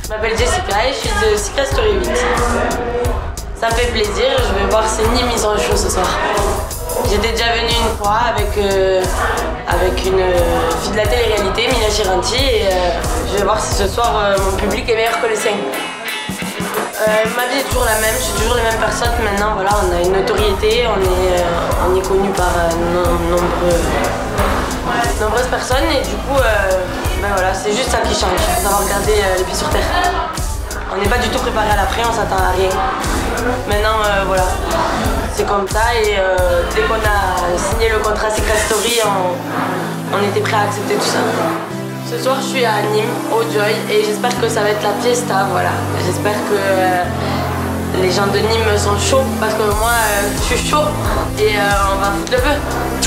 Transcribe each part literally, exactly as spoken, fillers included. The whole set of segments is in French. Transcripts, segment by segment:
Je m'appelle Jessica et je suis de Secret Story huit. Ça me fait plaisir, je vais voir si Nîmes ils ont un show ce soir. J'étais déjà venue une fois avec, euh, avec une euh, fille de la télé-réalité, Mina Chiranti, et euh, je vais voir si ce soir euh, mon public est meilleur que le sien. Euh, ma vie est toujours la même, je suis toujours les mêmes personnes. Maintenant, voilà, on a une notoriété, on est, euh, on est connu par euh, no nombreux, nombreuses personnes et du coup, euh, ben voilà, c'est juste ça qui change, d'avoir gardé euh, les pieds sur terre. On n'est pas du tout préparé à l'après, on s'attend à rien. Maintenant, euh, voilà, c'est comme ça et euh, dès qu'on a signé le contrat Secret Story, on, on était prêt à accepter tout ça. Ce soir, je suis à Nîmes, au Joy, et j'espère que ça va être la fiesta, voilà. J'espère que euh, les gens de Nîmes sont chauds, parce que moi, euh, je suis chaud, et euh, on va foutre le feu.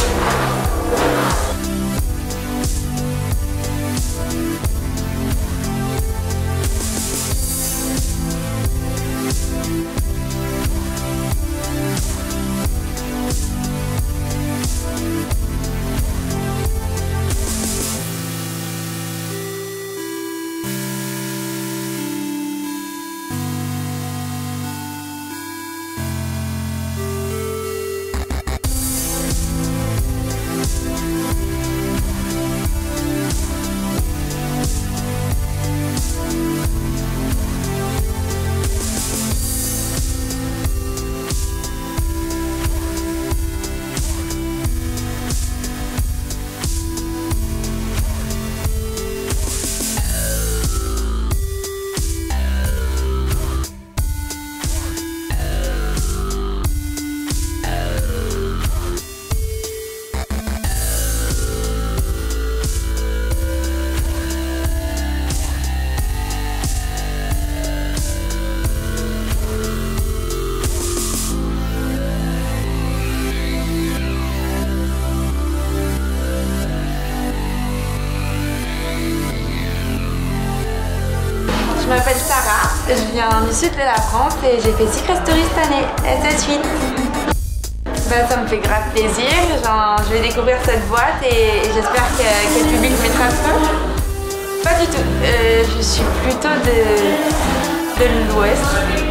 Je m'appelle Sarah, je viens du sud de la France et j'ai fait Secret Story cette année. À tout de suite. Bah, ça me fait grave plaisir, genre, je vais découvrir cette boîte et, et j'espère que, que le public mettra le feu. Pas du tout, euh, je suis plutôt de, de l'ouest.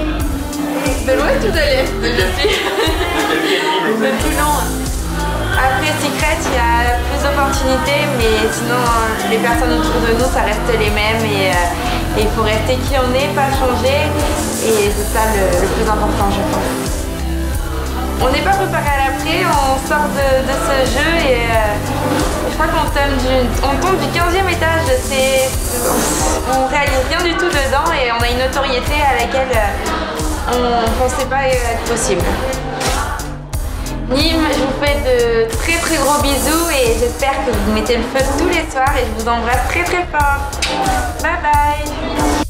De l'ouest ou de l'est? Je suis de Toulon. Après Secret, il y a plus d'opportunités, mais sinon les personnes autour de nous, ça reste les mêmes et euh, il faut rester qui on est, pas changer, et c'est ça le, le plus important, je pense. On n'est pas préparé à l'après, on sort de, de ce jeu et euh, je crois qu'on tombe du, on tombe du quinzième étage, on réalise rien du tout dedans et on a une notoriété à laquelle on ne pensait pas être possible. Nîmes, je vous fais de très très gros bisous et j'espère que vous mettez le feu tous les soirs et je vous embrasse très très fort. Bye bye.